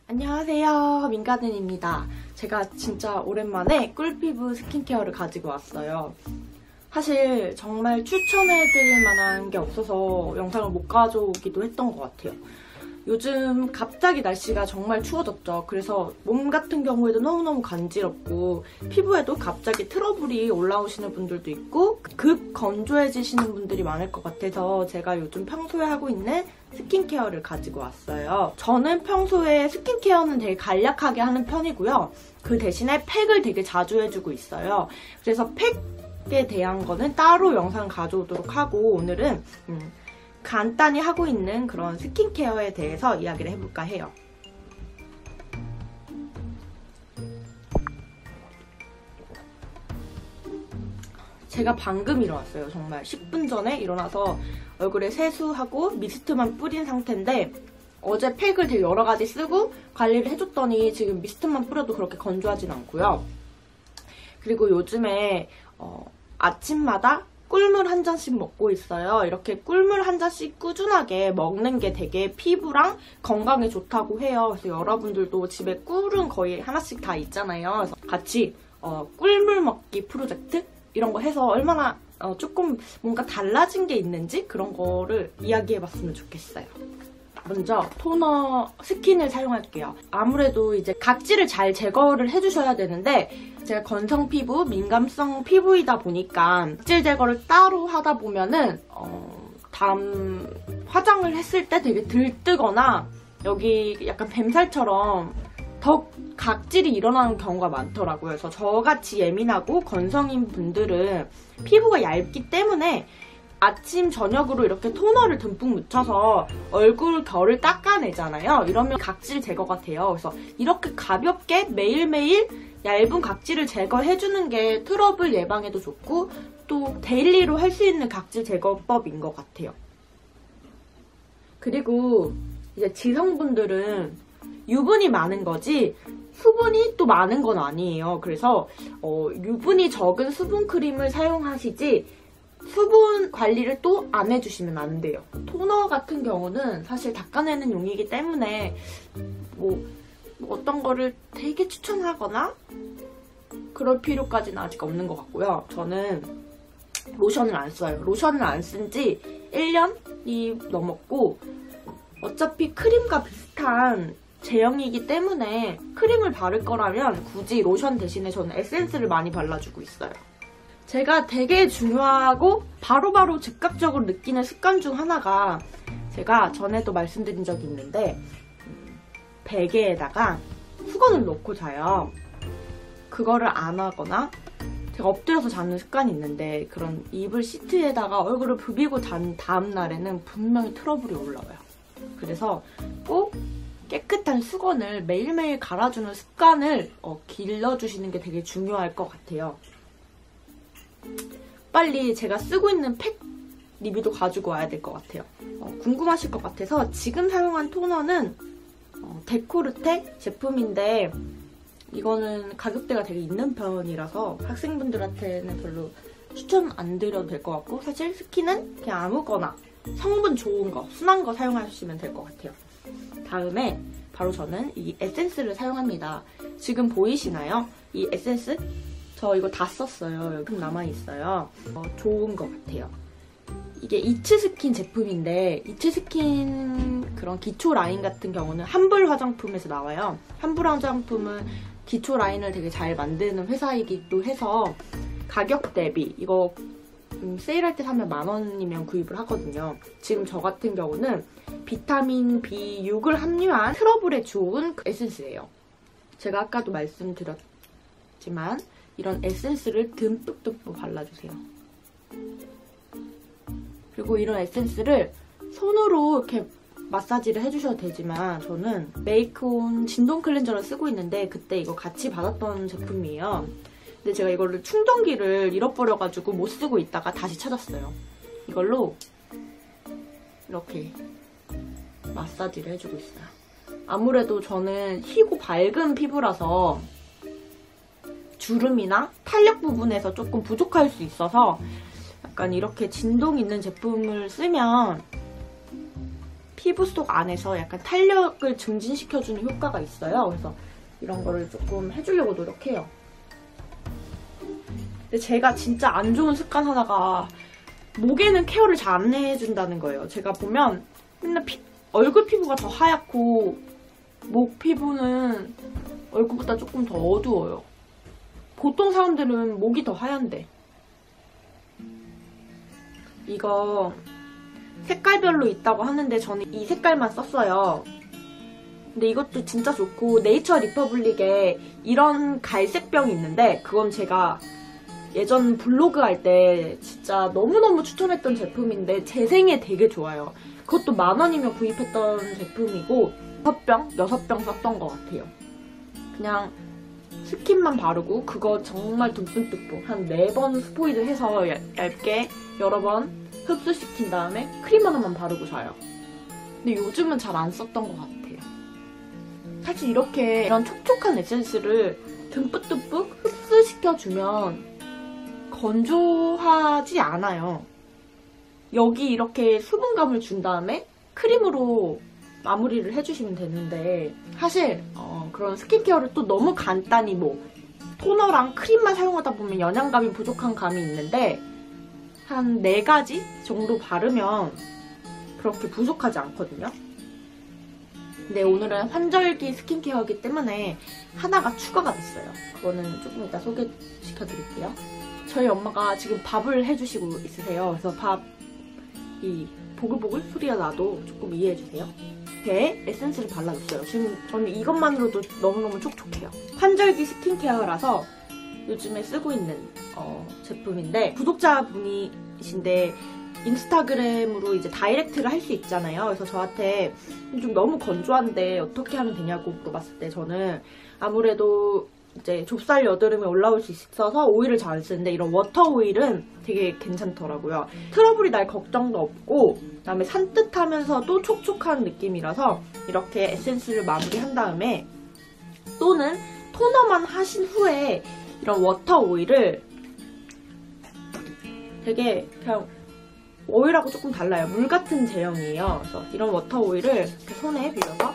안녕하세요, 민가든입니다. 제가 진짜 오랜만에 꿀피부 스킨케어를 가지고 왔어요. 사실 정말 추천해드릴 만한 게 없어서 영상을 못 가져오기도 했던 것 같아요. 요즘 갑자기 날씨가 정말 추워졌죠. 그래서 몸 같은 경우에도 너무너무 간지럽고 피부에도 갑자기 트러블이 올라오시는 분들도 있고 급 건조해지시는 분들이 많을 것 같아서 제가 요즘 평소에 하고 있는 스킨케어를 가지고 왔어요. 저는 평소에 스킨케어는 되게 간략하게 하는 편이고요. 그 대신에 팩을 되게 자주 해주고 있어요. 그래서 팩에 대한 거는 따로 영상 가져오도록 하고 오늘은 간단히 하고 있는 그런 스킨케어에 대해서 이야기를 해볼까 해요. 제가 방금 일어났어요. 정말 10분 전에 일어나서 얼굴에 세수하고 미스트만 뿌린 상태인데 어제 팩을 되게 여러 가지 쓰고 관리를 해줬더니 지금 미스트만 뿌려도 그렇게 건조하진 않고요. 그리고 요즘에 아침마다 꿀물 한 잔씩 먹고 있어요. 이렇게 꿀물 한 잔씩 꾸준하게 먹는 게 되게 피부랑 건강에 좋다고 해요. 그래서 여러분들도 집에 꿀은 거의 하나씩 다 있잖아요. 그래서 같이 꿀물 먹기 프로젝트 이런 거 해서 얼마나 조금 뭔가 달라진 게 있는지 그런 거를 이야기해봤으면 좋겠어요. 먼저 토너 스킨을 사용할게요. 아무래도 이제 각질을 잘 제거를 해주셔야 되는데 제가 건성 피부, 민감성 피부이다 보니까 각질 제거를 따로 하다 보면은 다음 화장을 했을 때 되게 들뜨거나 여기 약간 뱀살처럼 더 각질이 일어나는 경우가 많더라고요. 그래서 저같이 예민하고 건성인 분들은 피부가 얇기 때문에 아침, 저녁으로 이렇게 토너를 듬뿍 묻혀서 얼굴 결을 닦아내잖아요. 이러면 각질 제거가 돼요. 그래서 이렇게 가볍게 매일매일 얇은 각질을 제거해주는 게 트러블 예방에도 좋고 또 데일리로 할 수 있는 각질 제거법인 것 같아요. 그리고 이제 지성분들은 유분이 많은 거지 수분이 또 많은 건 아니에요. 그래서 유분이 적은 수분 크림을 사용하시지 수분 관리를 또 안 해주시면 안 돼요. 토너 같은 경우는 사실 닦아내는 용이기 때문에 뭐 어떤 거를 되게 추천하거나 그럴 필요까지는 아직 없는 것 같고요. 저는 로션을 안 써요. 로션을 안 쓴 지 1년이 넘었고 어차피 크림과 비슷한 제형이기 때문에 크림을 바를 거라면 굳이 로션 대신에 저는 에센스를 많이 발라주고 있어요. 제가 되게 중요하고 바로바로 즉각적으로 느끼는 습관 중 하나가 제가 전에도 말씀드린 적이 있는데 베개에다가 수건을 놓고 자요. 그거를 안 하거나 제가 엎드려서 자는 습관이 있는데 그런 이불 시트에다가 얼굴을 부비고 잔 다음 날에는 분명히 트러블이 올라와요. 그래서 꼭 깨끗한 수건을 매일매일 갈아주는 습관을 길러주시는 게 되게 중요할 것 같아요. 빨리 제가 쓰고 있는 팩 리뷰도 가지고 와야 될 것 같아요. 궁금하실 것 같아서 지금 사용한 토너는 데코르테 제품인데 이거는 가격대가 되게 있는 편이라서 학생분들한테는 별로 추천 안 드려도 될 것 같고 사실 스킨은 그냥 아무거나 성분 좋은 거, 순한 거 사용하시면 될 것 같아요. 다음에 바로 저는 이 에센스를 사용합니다. 지금 보이시나요? 이 에센스? 저 이거 다 썼어요. 여기 남아있어요. 좋은 것 같아요. 이게 이츠스킨 제품인데 이츠스킨 그런 기초 라인 같은 경우는 함불 화장품에서 나와요. 함불 화장품은 기초 라인을 되게 잘 만드는 회사이기도 해서 가격 대비 이거 세일할 때 사면 10,000원이면 구입을 하거든요. 지금 저 같은 경우는 비타민 B6을 함유한 트러블에 좋은 에센스예요. 제가 아까도 말씀드렸지만 이런 에센스를 듬뿍듬뿍 발라주세요. 그리고 이런 에센스를 손으로 이렇게 마사지를 해주셔도 되지만 저는 메이크온 진동 클렌저를 쓰고 있는데 그때 이거 같이 받았던 제품이에요. 근데 제가 이거를 충전기를 잃어버려가지고 못 쓰고 있다가 다시 찾았어요. 이걸로 이렇게 마사지를 해주고 있어요. 아무래도 저는 희고 밝은 피부라서 주름이나 탄력 부분에서 조금 부족할 수 있어서 약간 이렇게 진동 있는 제품을 쓰면 피부 속 안에서 약간 탄력을 증진시켜주는 효과가 있어요. 그래서 이런 거를 조금 해주려고 노력해요. 근데 제가 진짜 안 좋은 습관 하나가 목에는 케어를 잘 안 해준다는 거예요. 제가 보면 맨날 얼굴 피부가 더 하얗고 목 피부는 얼굴보다 조금 더 어두워요. 보통 사람들은 목이 더 하얀데. 이거 색깔별로 있다고 하는데 저는 이 색깔만 썼어요. 근데 이것도 진짜 좋고 네이처 리퍼블릭에 이런 갈색병이 있는데 그건 제가 예전 블로그 할 때 진짜 너무너무 추천했던 제품인데 재생에 되게 좋아요. 그것도 10,000원이면 구입했던 제품이고 6병 썼던 것 같아요. 그냥 스킨만 바르고 그거 정말 듬뿍듬뿍 한 4번 스포이드 해서 얇게 여러 번 흡수시킨 다음에 크림 하나만 바르고 자요. 근데 요즘은 잘 안 썼던 것 같아요. 사실 이렇게 이런 촉촉한 에센스를 듬뿍듬뿍 흡수시켜주면 건조하지 않아요. 여기 이렇게 수분감을 준 다음에 크림으로 마무리를 해주시면 되는데 사실 그런 스킨케어를 또 너무 간단히 뭐 토너랑 크림만 사용하다 보면 영양감이 부족한 감이 있는데 한 4가지 정도 바르면 그렇게 부족하지 않거든요. 근데 오늘은 환절기 스킨케어이기 때문에 하나가 추가가 됐어요. 그거는 조금 이따 소개시켜드릴게요. 저희 엄마가 지금 밥을 해주시고 있으세요. 그래서 이 보글보글 소리가 나도 조금 이해해주세요. 이렇게 에센스를 발라줬어요. 지금 저는 이것만으로도 너무너무 촉촉해요. 환절기 스킨케어라서 요즘에 쓰고 있는 제품인데 구독자분이신데 인스타그램으로 이제 다이렉트를 할 수 있잖아요. 그래서 저한테 좀 너무 건조한데 어떻게 하면 되냐고 물어봤을 때 저는 아무래도 이제 좁쌀 여드름이 올라올 수 있어서 오일을 잘 안 쓰는데 이런 워터 오일은 되게 괜찮더라고요. 트러블이 날 걱정도 없고 그다음에 산뜻하면서도 촉촉한 느낌이라서 이렇게 에센스를 마무리한 다음에 또는 토너만 하신 후에 이런 워터 오일을 되게 그냥 오일하고 조금 달라요. 물 같은 제형이에요. 그래서 이런 워터 오일을 이렇게 손에 빌려서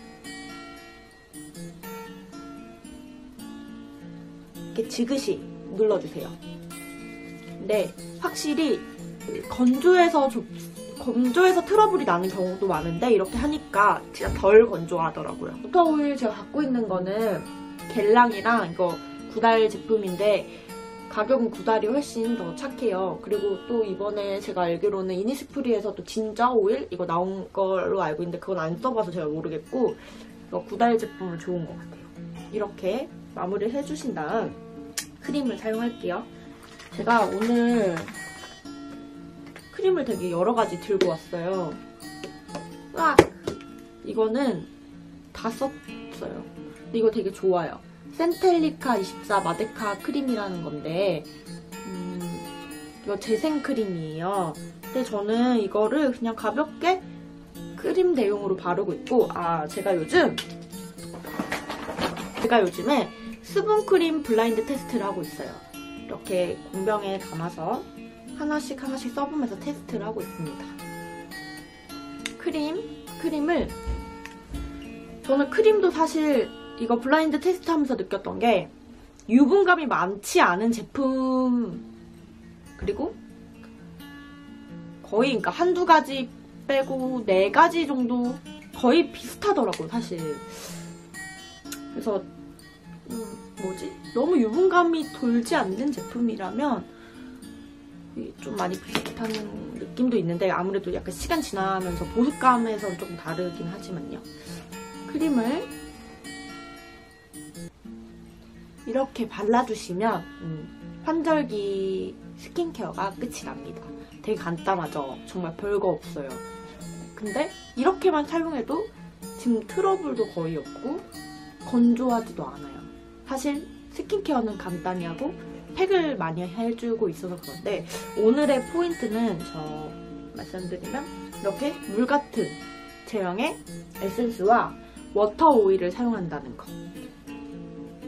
이렇게 지그시 눌러주세요. 근데 확실히 건조해서 트러블이 나는 경우도 많은데 이렇게 하니까 진짜 덜 건조하더라고요. 워터 오일 제가 갖고 있는 거는 겔랑이랑 이거 구달 제품인데 가격은 구달이 훨씬 더 착해요. 그리고 또 이번에 제가 알기로는 이니스프리에서도 진저 오일 이거 나온 걸로 알고 있는데 그건 안 써봐서 제가 모르겠고 이거 구달 제품은 좋은 것 같아요. 이렇게 마무리를 해주신 다음 크림을 사용할게요. 제가 오늘 크림을 되게 여러 가지 들고 왔어요. 와! 이거는 다 썼어요. 근데 이거 되게 좋아요. 센텔리카 24 마데카 크림이라는 건데 이거 재생 크림이에요. 근데 저는 이거를 그냥 가볍게 크림 대용으로 바르고 있고 제가 요즘에 수분크림 블라인드 테스트를 하고 있어요. 이렇게 공병에 담아서 하나씩 써보면서 테스트를 하고 있습니다. 크림을 저는 크림도 사실 이거 블라인드 테스트하면서 느꼈던 게 유분감이 많지 않은 제품 그리고 거의 그러니까 한두 가지 빼고 4가지 정도 거의 비슷하더라고요 사실. 그래서 너무 유분감이 돌지 않는 제품이라면 좀 많이 비슷한 느낌도 있는데 아무래도 약간 시간 지나면서 보습감에서는 조금 다르긴 하지만요. 크림을 이렇게 발라주시면 환절기 스킨케어가 끝이 납니다. 되게 간단하죠? 정말 별거 없어요. 근데 이렇게만 사용해도 지금 트러블도 거의 없고 건조하지도 않아요. 사실 스킨케어는 간단히 하고 팩을 많이 해주고 있어서 그런데 오늘의 포인트는 말씀드리면 이렇게 물 같은 제형의 에센스와 워터 오일을 사용한다는 거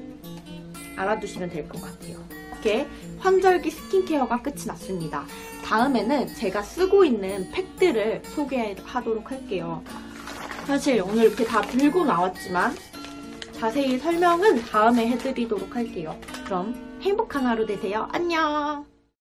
알아두시면 될 것 같아요. 이렇게 환절기 스킨케어가 끝이 났습니다. 다음에는 제가 쓰고 있는 팩들을 소개하도록 할게요. 사실 오늘 이렇게 다 들고 나왔지만 자세히 설명은 다음에 해드리도록 할게요. 그럼 행복한 하루 되세요. 안녕!